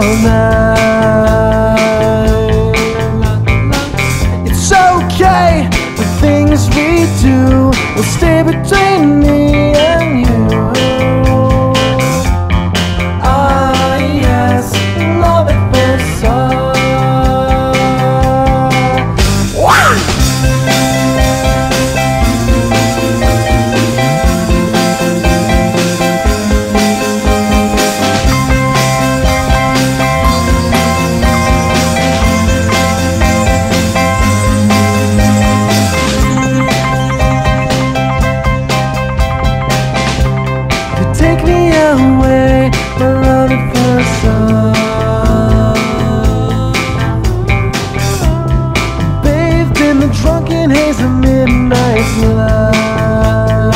night. It's okay, the things we do will stay between me and you. Ah yes, love at first sight. Take me away, my love at first sight. Bathed in the drunken haze of midnight light.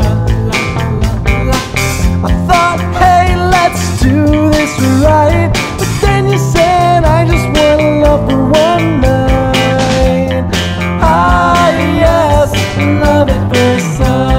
I thought, hey, let's do this right. But then you said, I just wanna love for one night. Ah, yes, love at first sight.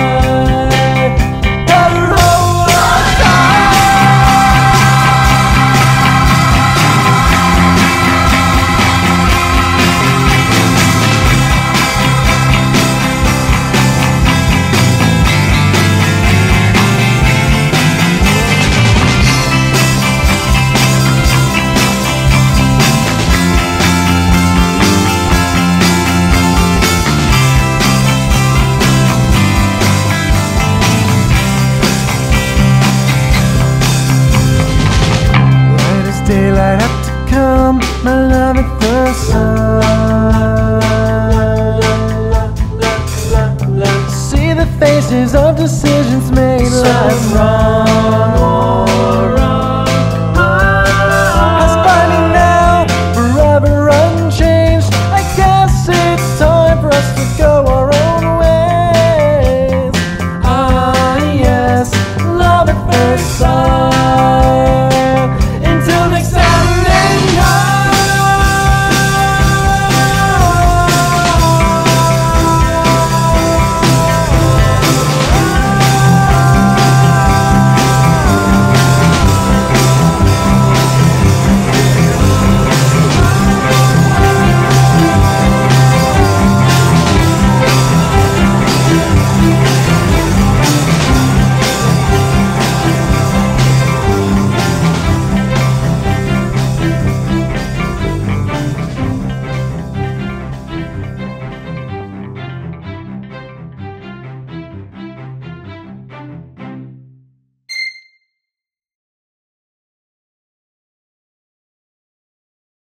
Daylight up to come, my love at first sight. See the faces of decisions made so wrong.